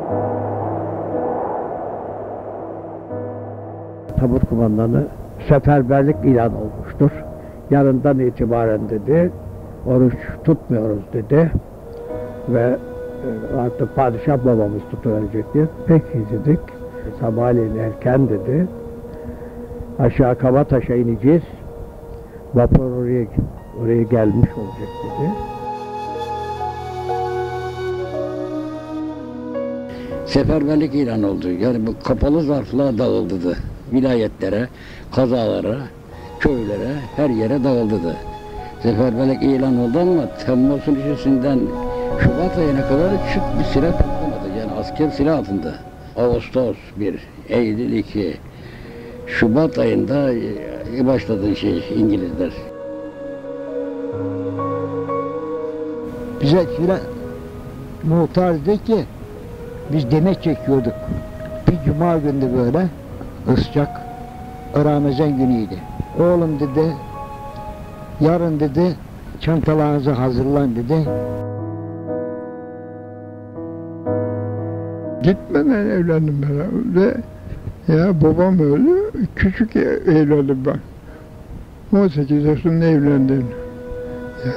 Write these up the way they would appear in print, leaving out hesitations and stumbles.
Tabur kumandanı seferberlik ilan olmuştur. Yarından itibaren dedi, oruç tutmuyoruz dedi ve artık padişah babamız tutuverecek diye. Peki dedik. Sabahleyin erken dedi. Aşağı Kabataş'a ineceğiz. Vapur oraya gelmiş olacak dedi. Seferberlik ilan oldu. Yani bu kapalı zarflar dağıldı. Vilayetlere, kazalara, köylere, her yere dağıldı. Seferberlik ilan oldu ama Temmuz'un içerisinden Şubat ayına kadar bir silah patlamadı. Yani asker silah altında. Ağustos 1, Eylül 2, Şubat ayında başladı İngilizler. Bize muhtar dedi ki biz demet çekiyorduk. Bir cuma günü böyle ıscak Ramazan günüydü. Oğlum dedi yarın dedi çantalarınızı hazırlan dedi. Gitmeden evlendim ben ve ya babam öldü, küçük evlendim ben. 18 yaşında evlendim. Ya.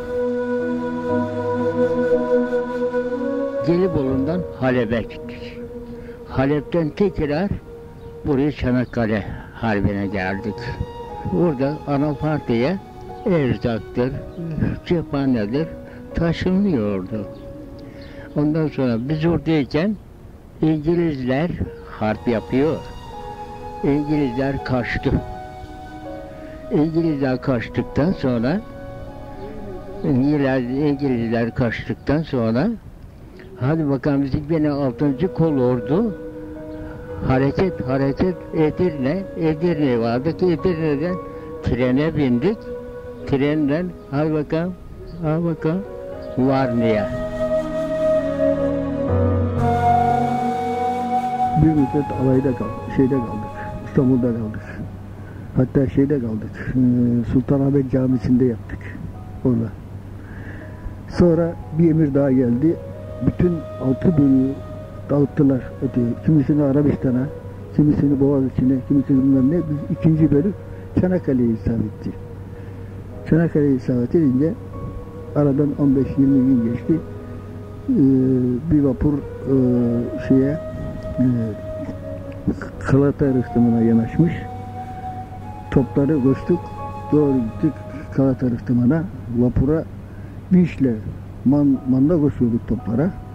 Gelibolu'ndan Halep'e gittik. Halep'ten tekrar buraya Çanakkale Harbi'ne geldik. Burada Anafartı'ya erzaktır, cephanedir taşınıyordu. Ondan sonra biz oradayken İngilizler harp yapıyor. İngilizler kaçtı. İngilizler kaçtıktan sonra hadi bakalım bizim gene 6. kolordu hareket Edirne vardık. Edirne'den trene bindik. Trenden hadi bakalım Varna'ya. Bir müddet alayda kaldık, İstanbul'da kaldık. Hatta kaldık, Sultanahmet Camisi'nde yaptık orada. Sonra bir emir daha geldi. Bütün 6 bölüğü dağıttılar. Kimisini Arabistan'a, kimisini Boğaziçi'ne, kimisini bilmem ne. Biz 2. bölük Çanakkale'ye isabet etti. Çanakkale'ye isabet edince aradan 15-20 gün geçti. Bir vapur Galata rıhtımına yanaşmış. Topları koştuk. Doğru gittik Galata rıhtımına. Vapura vinçle manda koşuyorduk toplara.